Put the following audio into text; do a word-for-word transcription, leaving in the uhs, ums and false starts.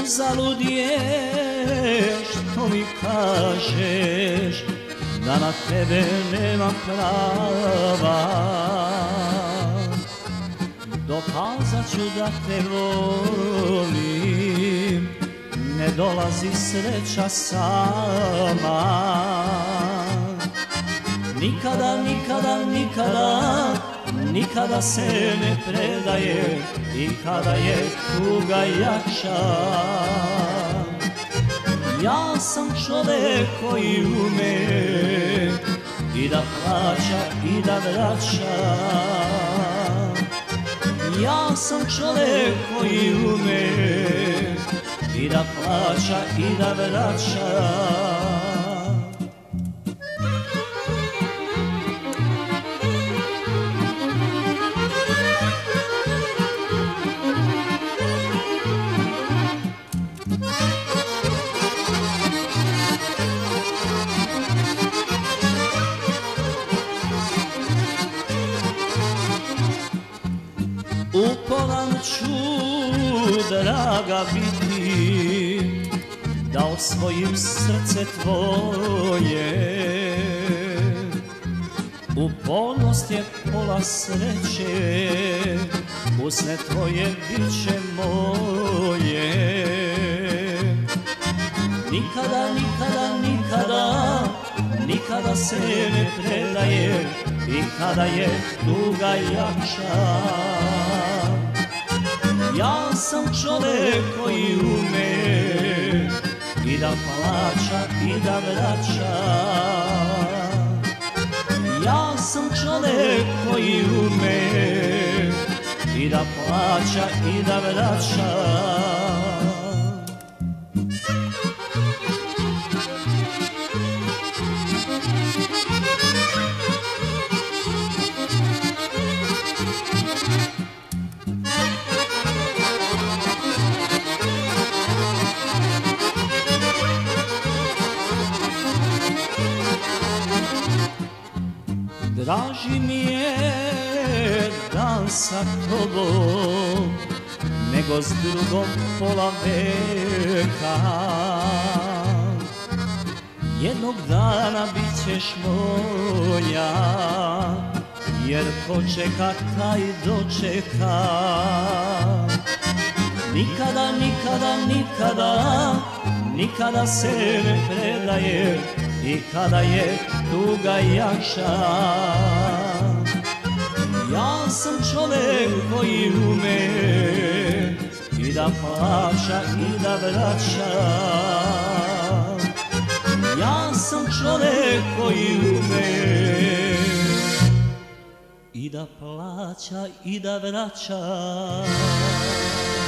Uzalud je što mi kažeš da na tebe nemam prava. Dokazat ću da te volim, ne dolazi sreća sama. Nikada, nikada, nikada, nikada se ne predaje i kada je tuga jača. Ja sam čovek koji ume i da plaća i da vraća. Ja sam čovek koji ume i da plaća i da vraća. Uporan ću, draga, biti da osvojim srce tvoje. Upornost je pola sreće, usne tvoje bit će moje. Nikada, nikada, nikada, nikada se ne predaje i kada je tuga jača. Ja sam čovek koji ume i da plaća i da vraća. Ja sam čovek koji ume i da plaća i da vraća. Draži mi je dan sa tobom nego s drugom pola veka. Jednog dana bit ćeš moja, jer ko čeka taj dočeka. Nikada, nikada, nikada, nikada se ne predaje i kada je tuga jača. Ja sam čovek koji ume i da plaća i da vraća. Ja sam čovek koji ume i da plaća i da vraća.